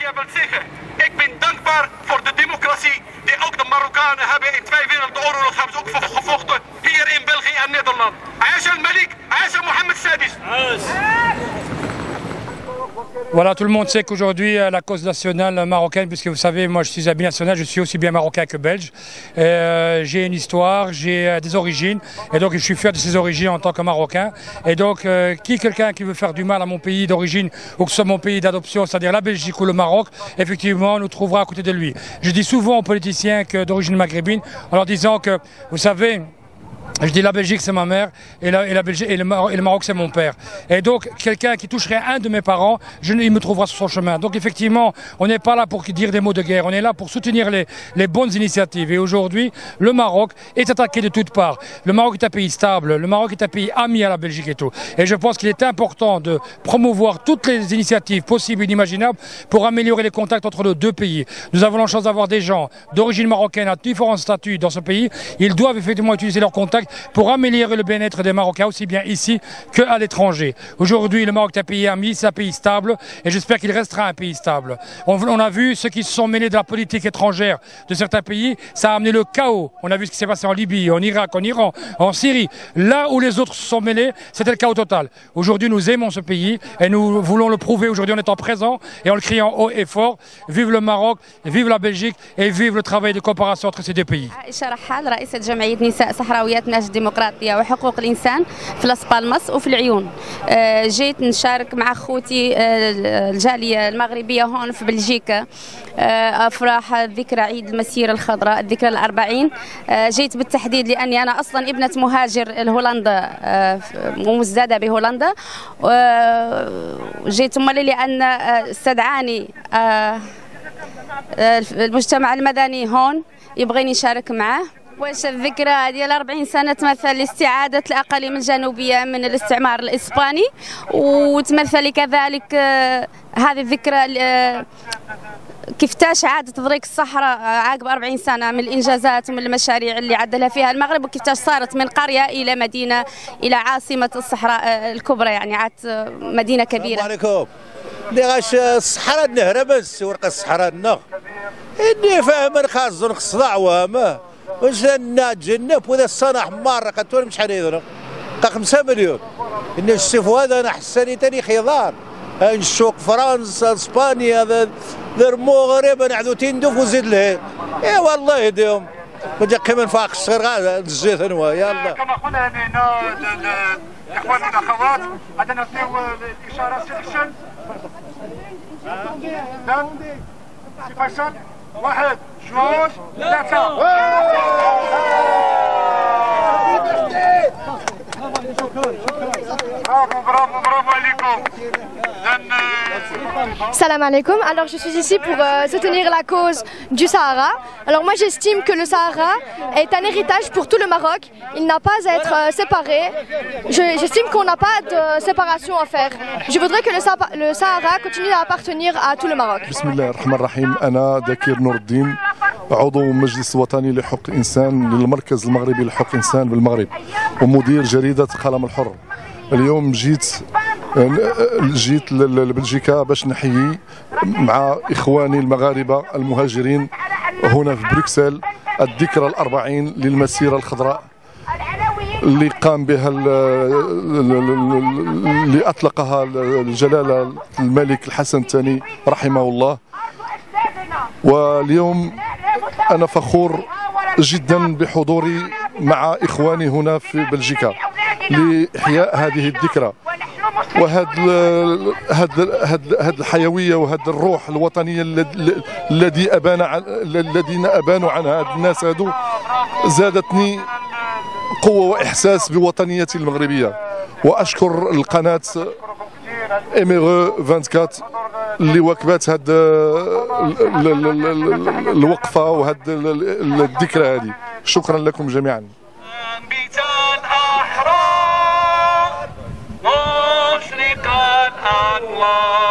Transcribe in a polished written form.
je wil zeggen, ik ben dankbaar voor de democratie die ook de Marokkanen hebben. In 2 Wereldoorlog hebben ze ook gevochten hier in België en Nederland. Aisha al-Malik, Aisha Mohammed Sadis. Voilà, tout le monde sait qu'aujourd'hui la cause nationale marocaine, puisque vous savez, moi je suis un binational, je suis aussi bien marocain que belge. J'ai une histoire, j'ai des origines, et donc je suis fier de ces origines en tant que marocain. Et donc quelqu'un qui veut faire du mal à mon pays d'origine, ou que ce soit mon pays d'adoption, c'est-à-dire la Belgique ou le Maroc, effectivement, nous trouvera à côté de lui. Je dis souvent aux politiciens d'origine maghrébine, en leur disant que, vous savez, je dis la Belgique c'est ma mère et le Maroc c'est mon père. Et donc quelqu'un qui toucherait un de mes parents, il me trouvera sur son chemin. Donc effectivement, on n'est pas là pour dire des mots de guerre, on est là pour soutenir les bonnes initiatives. Et aujourd'hui, le Maroc est attaqué de toutes parts. Le Maroc est un pays stable, le Maroc est un pays ami à la Belgique et tout. Et je pense qu'il est important de promouvoir toutes les initiatives possibles et inimaginables pour améliorer les contacts entre nos deux pays. Nous avons la chance d'avoir des gens d'origine marocaine à différents statuts dans ce pays. Ils doivent effectivement utiliser leurs contacts pour améliorer le bien-être des Marocains aussi bien ici qu'à l'étranger. Aujourd'hui, le Maroc est un pays ami, c'est un pays stable et j'espère qu'il restera un pays stable. On a vu ceux qui se sont mêlés de la politique étrangère de certains pays, ça a amené le chaos. On a vu ce qui s'est passé en Libye, en Irak, en Iran, en Syrie. Là où les autres se sont mêlés, c'était le chaos total. Aujourd'hui, nous aimons ce pays et nous voulons le prouver aujourd'hui en étant présents et en le criant haut et fort. Vive le Maroc, vive la Belgique et vive le travail de coopération entre ces deux pays. الديمقراطية وحقوق الإنسان في لاس بالماس وفي العيون. جيت نشارك مع أخوتي الجالية المغربية هون في بلجيكا أفراح ذكرى عيد المسيرة الخضراء الذكرى الأربعين. جيت بالتحديد لأني أنا أصلا ابنة مهاجر لهولندا ومزدادة بهولندا. جيت لأن استدعاني المجتمع المدني هون يبغيني نشارك معاه. واش الذكرى ديال 40 سنة تمثل لاستعادة الأقاليم الجنوبية من الاستعمار الإسباني وتمثل كذلك هذه الذكرى كيفاش عادت ضريق الصحراء عقب 40 سنة من الإنجازات ومن المشاريع اللي عدلها فيها المغرب وكيفاش صارت من قرية إلى مدينة إلى عاصمة الصحراء الكبرى يعني عاد مدينة كبيرة. السلام عليكم. غاش الصحراء نهرب ورقة الصحراء نغ إني فاهم خاص نقص عوامه واش نتجنب وذا الصنع حمار قتول مش حنيدنا 5 مليون ان الشوف هذا انا حساني تاني خضار نشوق فرنسا اسبانيا ذا المغرب نعدو تندوف وزيد له اي والله يديهم وجا كمان فاق الصغير غا الزيت انوا يلا كما قلنا هنا الاخوان والاخوات غادي نعطيو الاشاره سيلكشن سي فيصل 1 2 3 bravo عليكم. Salam alaikum. Alors je suis ici pour soutenir la cause du Sahara. Alors moi j'estime que le Sahara est un héritage pour tout le Maroc. Il n'a pas à être séparé. J'estime qu'on n'a pas de séparation à faire. Je voudrais que le Sahara continue à appartenir à tout le Maroc. Bismillahirrahmanirrahim. أنا ذكير نور الدين عضو مجلس وطني لحقوق الإنسان للمركز المغربي لحقوق الإنسان بالمغرب ومدير جريدة قلم الحر. اليوم جيت لبلجيكا باش نحيي مع إخواني المغاربة المهاجرين هنا في بروكسل الذكرى ال40 للمسيرة الخضراء اللي قام بها اللي أطلقها الجلالة الملك الحسن الثاني رحمه الله. واليوم أنا فخور جدا بحضوري مع إخواني هنا في بلجيكا لإحياء هذه الذكرى وهذه الحيوية وهذه الروح الوطنية الذين أبانوا عنها هاد الناس هادو زادتني قوة وإحساس بوطنيتي المغربية. وأشكر القناة إميغو 24 اللي واكبات هاد الوقفة وهاد الذكرى هذه. شكرا لكم جميعا. مشرقا أنوار